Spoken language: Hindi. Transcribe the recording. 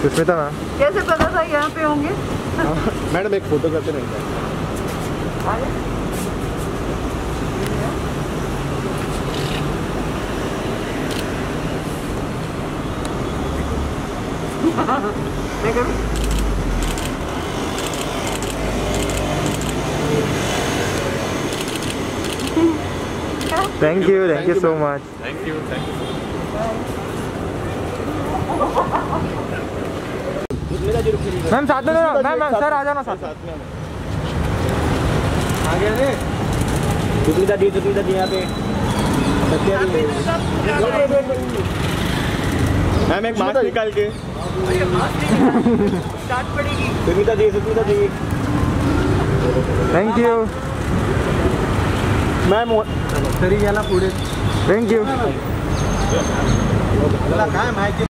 सुष्मिता मैम, कैसे पता था यहाँ पे होंगे? मैडम एक फोटो करते नहीं क्या? Thank you so much. Thank you ma'am साथ में मैम सर आ जाना साथ में। आ गया रे सुष्मिता दी यहाँ पे। मैम एक मास्क निकाल के स्टार्ट पड़ेगी। Sushmita di thank you ma'am. तरी गेला पुढे। Thank you.